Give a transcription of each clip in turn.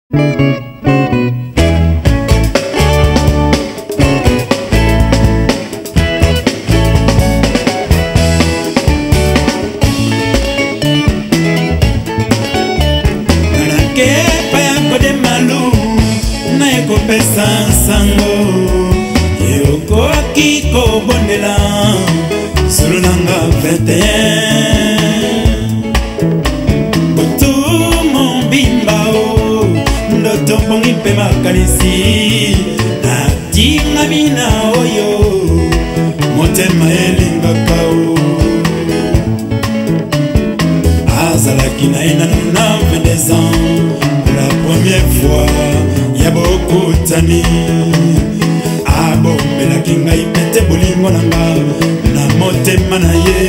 Pesa sango yoko akiko bondela solo nanga 21 Butu mombimba o ndoto pongi pe makalisi natinga bina oyo motema elingaka o azalaki na inano na 22 ans pour la première fois beaucoup tani abombelaki ngai pete bolingo na nga na motema na ye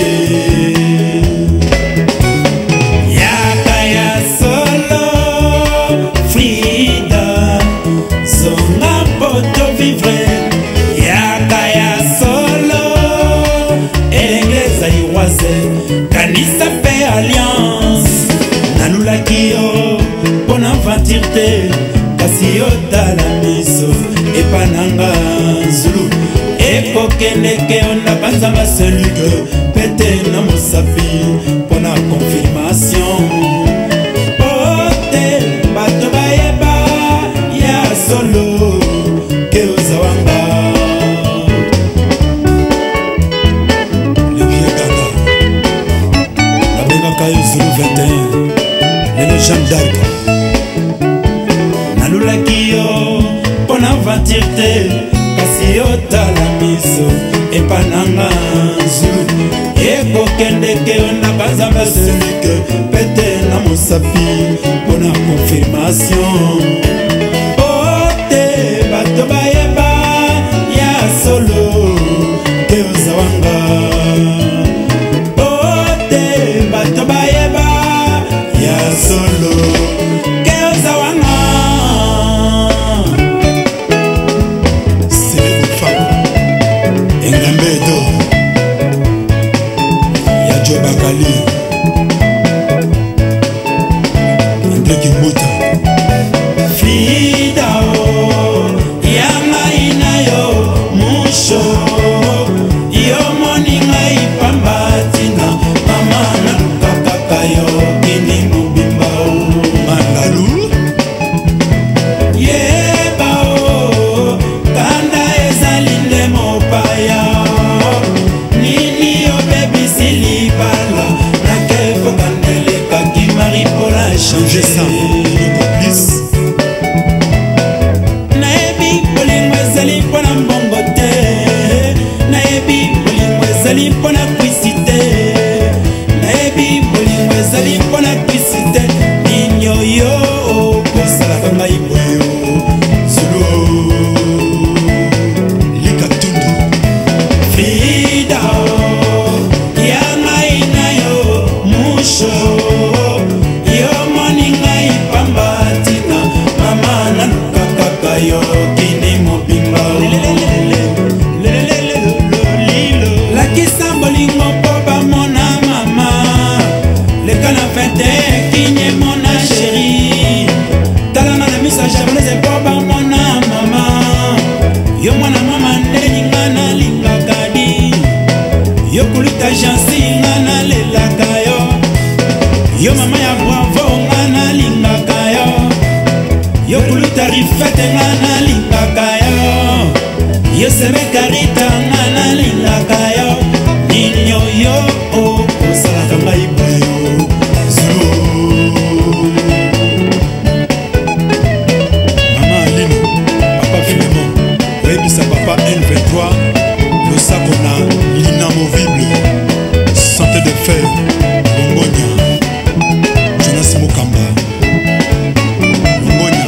yaka ya solo Frida zonga poto vivre yaka ya solo elengeza iwase kanisa pe alliance nalulaki yo pona aventure te kasi otala miso epananga zulu ekokendeke onda banzamba selike pete na mosapi pona confirmation ote bato bayeba ya solo ke ozawanga le vieux gaga abengaka yo zulu 21 lelo Jeanne d'Arc nalulaki yo pona aventure te kasi otala miso epananga zulu ekokendeke onda banzamba selike pete na mosapi pona confirmation ote bato bayeba ya solo ke ozawanga ote bato bayeba ya solo ke ozawanga Bakali André Kimbuta Frida o yanga ina yo musho yo moninga ipambatina mama na lukaka yo kini mubimba o mangalu yeba o kanda ezalinde mopaya nini yo baby silibala nakefo kandele kaki maripola changer ça complice naebi bolingo ezali mpona mbongo te naebi bolingo ezali mpona kwisi te naebi bolingo ezali mpona kwisi te ninyo yo kosalaka ngai boyo zulu likatundu Frida yo moninga ipambatina mama nalukaka yo kini mobimba lakisa bolingo po bamona mama leka na fete kinye mona sheri talanga na misa japonese po bamona mama yo mwana mama ndeninga nalingaka di yo kuluta jansi nga nalelaka yo yo mama ya bravo nga nalingaka yo yo kuluta rifete nga nalingaka yo yo seme karita nga nalingaka yo ninyo yo okosalaka ngai boyo zulu mama Alino papa Filemon oyebisa papa N23 losako na l'inamovible santé de fer Longonia Jonas Mukamba Longonia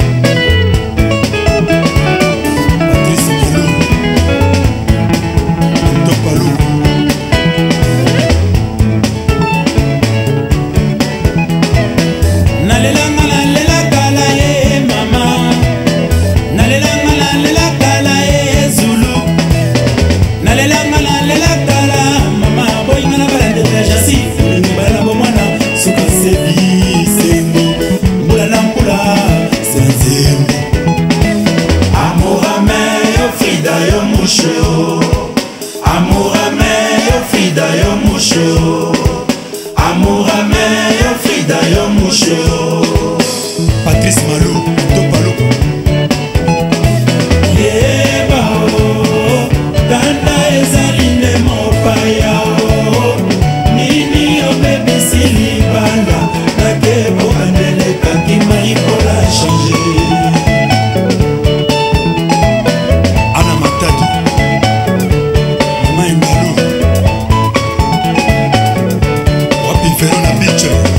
Patrice Nyalo Fernand Beach.